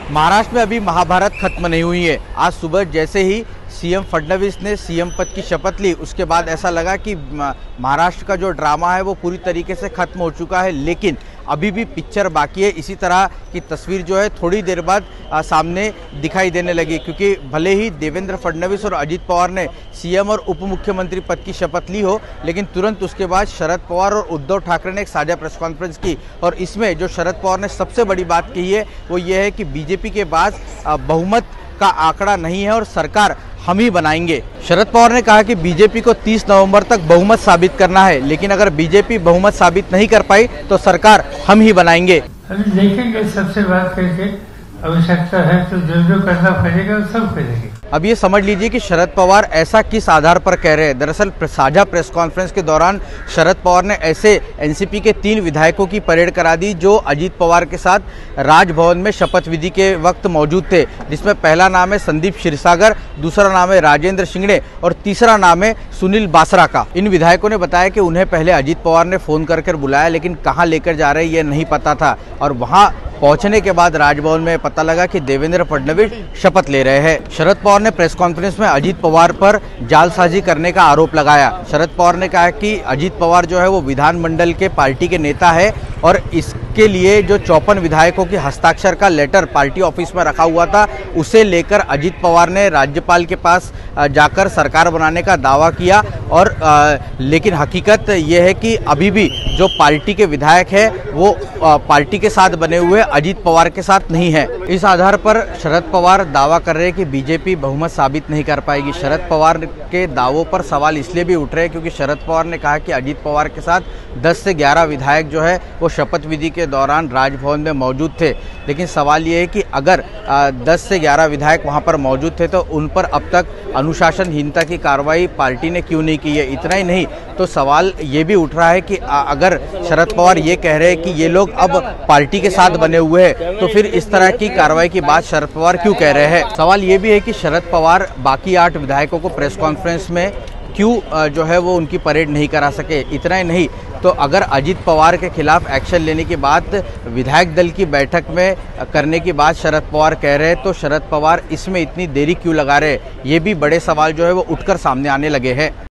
महाराष्ट्र में अभी महाभारत खत्म नहीं हुई है। आज सुबह जैसे ही सीएम फडणवीस ने सीएम पद की शपथ ली, उसके बाद ऐसा लगा कि महाराष्ट्र का जो ड्रामा है वो पूरी तरीके से खत्म हो चुका है, लेकिन अभी भी पिक्चर बाकी है। इसी तरह की तस्वीर जो है थोड़ी देर बाद सामने दिखाई देने लगी, क्योंकि भले ही देवेंद्र फडणवीस और अजित पवार ने सीएम और उप मुख्यमंत्री पद की शपथ ली हो, लेकिन तुरंत उसके बाद शरद पवार और उद्धव ठाकरे ने एक साझा प्रेस कॉन्फ्रेंस की और इसमें जो शरद पवार ने सबसे बड़ी बात कही है वो ये है कि बीजेपी के पास बहुमत का आंकड़ा नहीं है और सरकार हम ही बनाएंगे। शरद पवार ने कहा कि बीजेपी को 30 नवंबर तक बहुमत साबित करना है, लेकिन अगर बीजेपी बहुमत साबित नहीं कर पाई तो सरकार हम ही बनाएंगे। अभी देखेंगे, सबसे बात करके आवश्यकता है तो जो करना पड़ेगा वो सब करेंगे। अब ये समझ लीजिए कि शरद पवार ऐसा किस आधार पर कह रहे हैं। दरअसल साझा प्रेस कॉन्फ्रेंस के दौरान शरद पवार ने ऐसे एनसीपी के 3 विधायकों की परेड करा दी जो अजित पवार के साथ राजभवन में शपथ विधि के वक्त मौजूद थे, जिसमें पहला नाम है संदीप क्षीरसागर, दूसरा नाम है राजेंद्र शिंगणे और तीसरा नाम है सुनील बासरा का। इन विधायकों ने बताया कि उन्हें पहले अजित पवार ने फोन कर बुलाया, लेकिन कहाँ लेकर जा रहे ये नहीं पता था और वहाँ पहुंचने के बाद राजभवन में पता लगा कि देवेंद्र फडणवीस शपथ ले रहे हैं। शरद पवार ने प्रेस कॉन्फ्रेंस में अजित पवार पर जालसाजी करने का आरोप लगाया। शरद पवार ने कहा कि अजित पवार जो है वो विधानमंडल के पार्टी के नेता है और इसके लिए जो 54 विधायकों के हस्ताक्षर का लेटर पार्टी ऑफिस में रखा हुआ था, उसे लेकर अजित पवार ने राज्यपाल के पास जाकर सरकार बनाने का दावा किया और लेकिन हकीकत यह है कि अभी भी जो पार्टी के विधायक है वो पार्टी के साथ बने हुए अजित पवार के साथ नहीं है। इस आधार पर शरद पवार दावा कर रहे हैं कि बीजेपी बहुमत साबित नहीं कर पाएगी। शरद पवार के दावों पर सवाल इसलिए भी उठ रहे हैं क्योंकि शरद पवार ने कहा कि अजित पवार के साथ 10 से 11 विधायक जो है वो शपथ विधि के दौरान राजभवन में मौजूद थे, लेकिन सवाल ये है कि अगर 10 से 11 विधायक वहां पर मौजूद थे तो उन पर अब तक अनुशासनहीनता की कार्रवाई पार्टी ने क्यों नहीं की है। इतना ही नहीं तो सवाल ये भी उठ रहा है कि अगर शरद पवार ये कह रहे हैं कि ये लोग अब पार्टी के साथ बने हुए हैं तो फिर इस तरह की कार्रवाई की बात शरद पवार क्यों कह रहे हैं। सवाल ये भी है कि शरद पवार बाकी 8 विधायकों को प्रेस कॉन्फ्रेंस में क्यों जो है वो उनकी परेड नहीं करा सके। इतना ही नहीं तो अगर अजित पवार के खिलाफ एक्शन लेने की बात विधायक दल की बैठक में करने की बात शरद पवार कह रहे हैं तो शरद पवार इसमें इतनी देरी क्यों लगा रहे, ये भी बड़े सवाल जो है वो उठकर सामने आने लगे हैं।